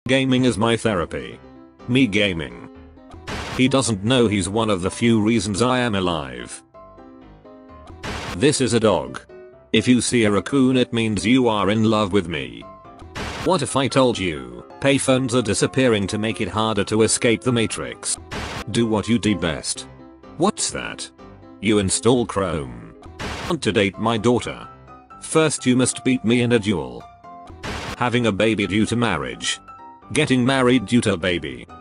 Gaming is my therapy. Me gaming. He doesn't know he's one of the few reasons I am alive. This is a dog. If you see a raccoon, it means you are in love with me. What if I told you payphones are disappearing to make it harder to escape the matrix? Do what you do best. What's that? You install Chrome. Want to date my daughter? First you must beat me in a duel. Having a baby due to marriage. Getting married due to a baby.